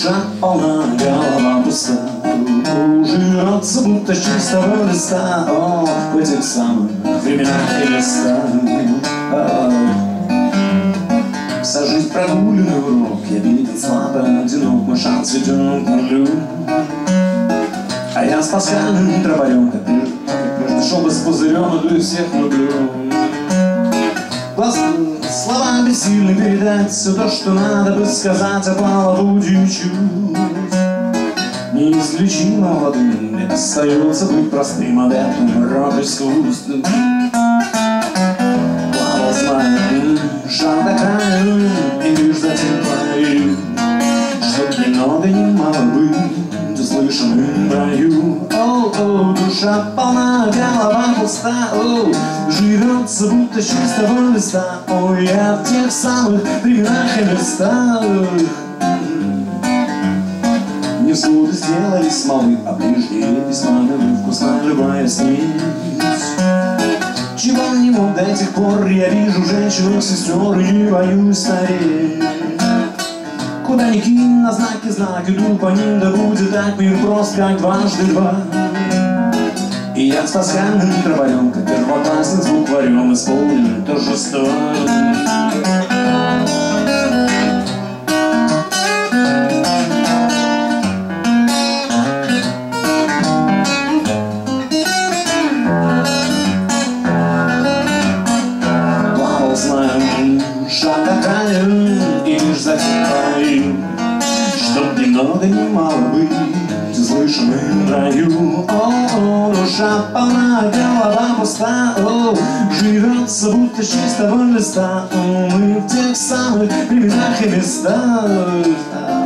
душа полна, голова пуста, живется будто с чистого листа. О, в этих самых временах и местах. Вся жизнь прогуленный урок, я виден слабо, одинок, мой шанс цветет на лю. А я с пасхальным тропарем, как прежде, шел бы с пузырем, иду и всех люблю. Слова бессильны передать все то, что надо бы сказать о половодье чуть. Неизлечимо молодым остается быть простым адептом рок искусств. Плавал змеем, шаг до краю, и лишь затем твою, чтоб немного не мало быть услышанным в раю. О, душа полна, голова пуста, живется будто с чистого листа. Ой, я в тех самых временах и местах. Невзгоды сделали смолы, а прежде весьма вкусна любая снись. Чего не мог до этих пор, я вижу женщину, сестер, и не боюсь стареть. Куда ни кинь, на знаки знак, иду по ним, да будет так мир прост, как дважды два. И я с пасхальным тропарем, как первоклассным звукварем, исполнен торжество. Плавал знаем, шаг до края, и лишь затем твою, чтоб немного не мало быть услышанным в раю. О, душа полна, голова пуста, живется будто с чистого листа. Мы в тех самых временах и местах.